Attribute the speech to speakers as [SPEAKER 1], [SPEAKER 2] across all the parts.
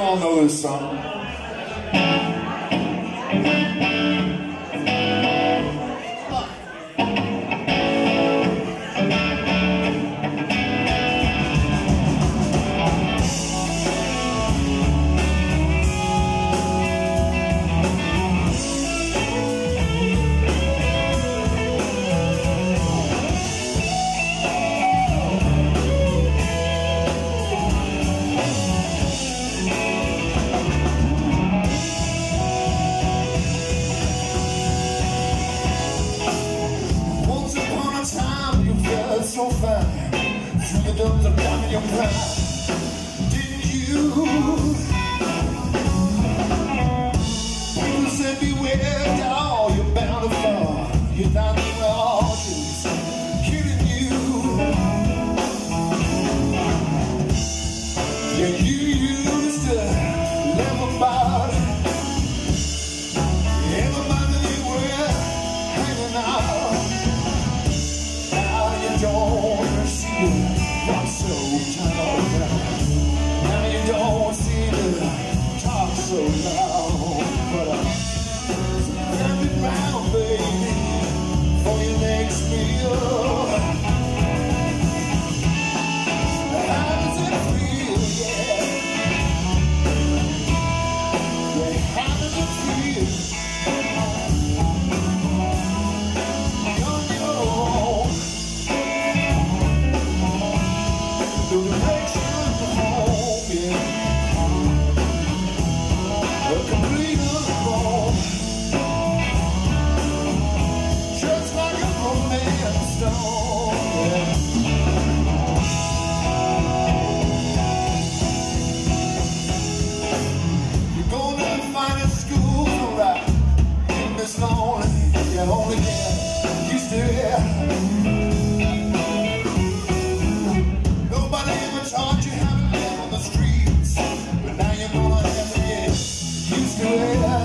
[SPEAKER 1] all know this song. So fine, through the doors of time in your prime, didn't you? People said beware, dog, you're bound to fall. You thought they were all just kidding you. Yeah, you used to live about everybody you were hanging out. Don't see the rock so tall. Now you don't see the talk so loud. But turn it round, baby, for your next meal. How does it feel? Yeah. How does it feel? The direction of home, yeah. A complete unknown, just like a romance stone, yeah. You're going to find at school, alright. You miss lonely, yeah, only there. You still here. Taught you how to live on the streets, but now you're gonna have to get used to it.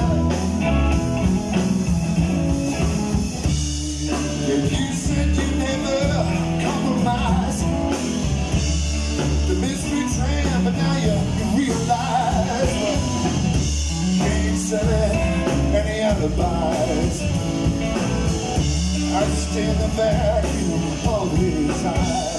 [SPEAKER 1] Yeah, you said you never compromise the mystery train, but now you realize you ain't selling any alibis. I just in the vacuum of his eyes.